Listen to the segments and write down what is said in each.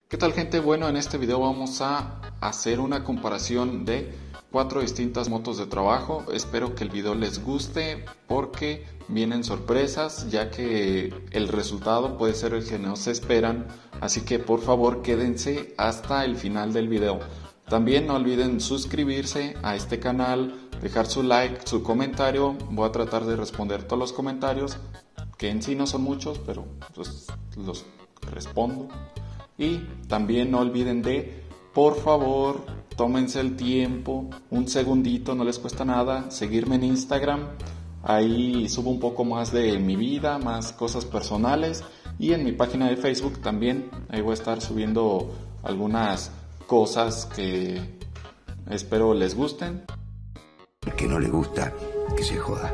¿Qué tal, gente? Bueno, en este video vamos a hacer una comparación de 4 distintas motos de trabajo. Espero que el video les guste porque vienen sorpresas, ya que el resultado puede ser el que no se esperan, así que por favor quédense hasta el final del video. También no olviden suscribirse a este canal, dejar su like, su comentario. Voy a tratar de responder todos los comentarios, que en sí no son muchos, pero pues los respondo. Y también no olviden de, por favor, tómense el tiempo, un segundito, no les cuesta nada, seguirme en Instagram. Ahí subo un poco más de mi vida, más cosas personales. Y en mi página de Facebook también, ahí voy a estar subiendo algunas cosas que espero les gusten. El que no le gusta, que se joda.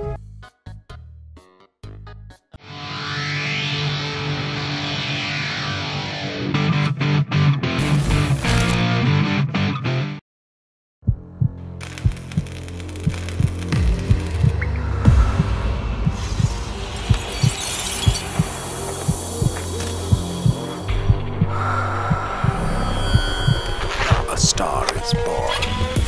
A star is born.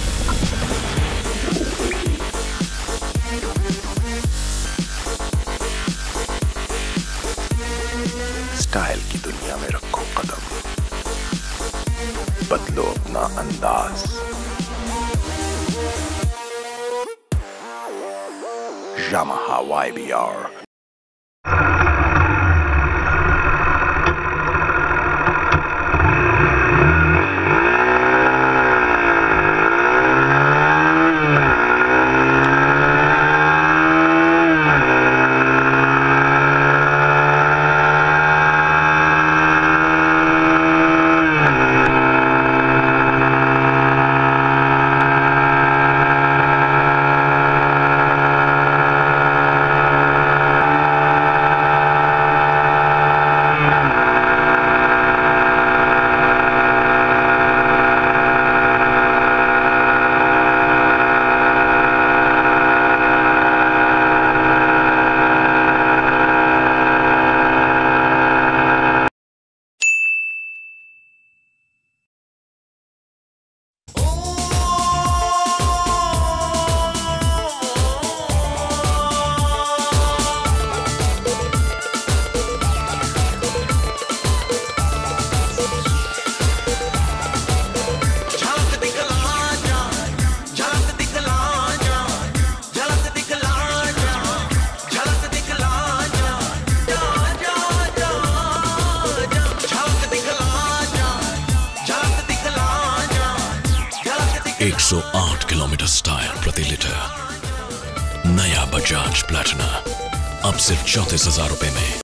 Style की दुनिया में रखो कदम, बदलो अपना अंदाज। Yamaha YBR। एक 108 kilometre tyre प्रति लीटर। नया बजाज प्लैटिना अब सिर्फ 34,000 रुपए में।